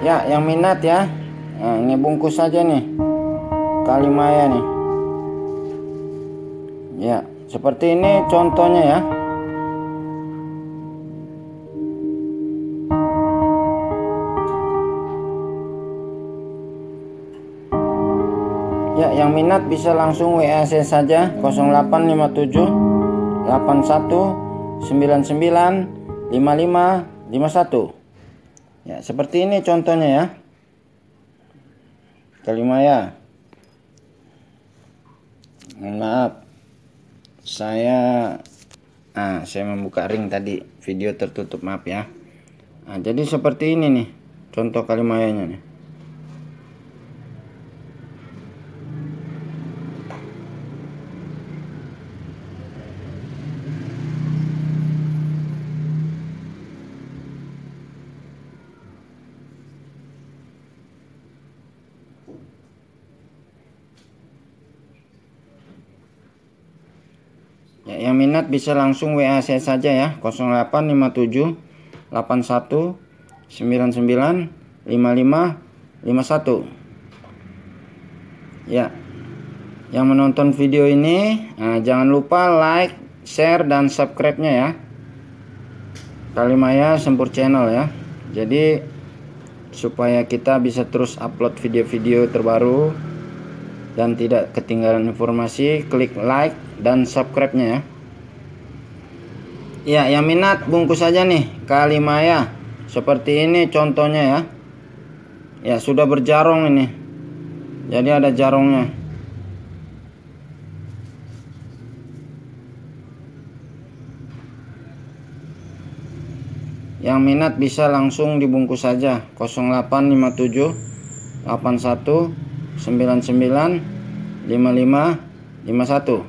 Ya, yang minat ya. Nah, ini bungkus saja nih Kalimaya nih. Ya, seperti ini contohnya ya. Ya, yang minat bisa langsung WA saya saja 0857 81 99 55 51. Ya, seperti ini contohnya ya. Kalimaya. Maaf. Saya membuka ring tadi, video tertutup, maaf ya. Nah, jadi seperti ini nih contoh Kalimayanya nih. Ya, yang minat bisa langsung WA saya saja ya 0857 81 99 55 51. Ya, yang menonton video ini jangan lupa like, share, dan subscribe-nya ya, Kalimaya Sempur Channel ya. Jadi supaya kita bisa terus upload video-video terbaru dan tidak ketinggalan informasi, klik like dan subscribe-nya ya. Ya, yang minat bungkus saja nih Kalimaya. Seperti ini contohnya ya. Ya, sudah berjarong ini. Jadi ada jarongnya. Yang minat bisa langsung dibungkus saja 0857 81 99 55 51.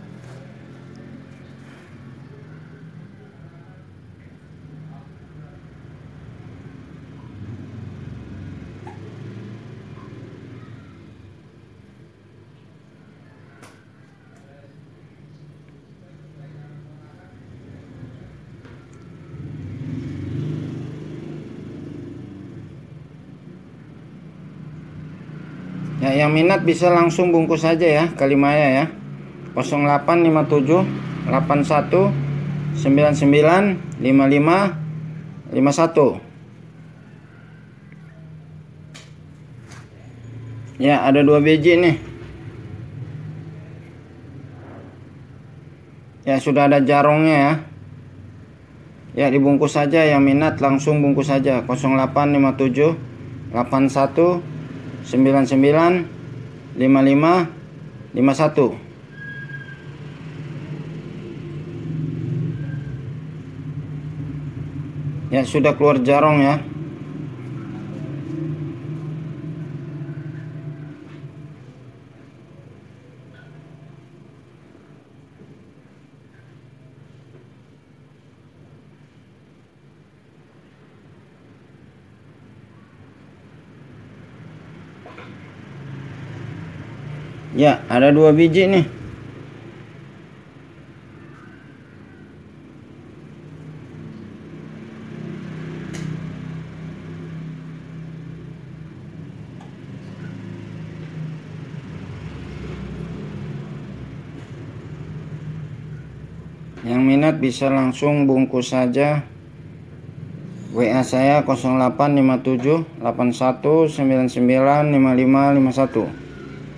Ya, yang minat bisa langsung bungkus saja ya Kalimaya ya 0857 81 99 55 51. Ya, ada 2 biji nih. Ya, sudah ada jarongnya ya. Ya, dibungkus saja, yang minat langsung bungkus saja 0857 81 99 55 51. Ya, sudah keluar jarong ya. Ya, ada 2 biji nih. Yang minat bisa langsung bungkus saja WA saya 0857 81 99 55 51.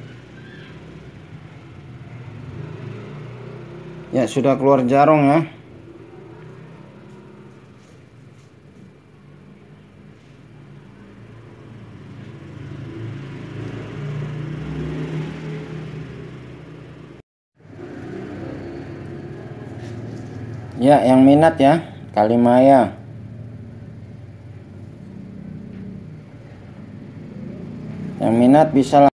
Ya, sudah keluar jarong ya. Ya, yang minat ya Kalimaya. Yang minat bisa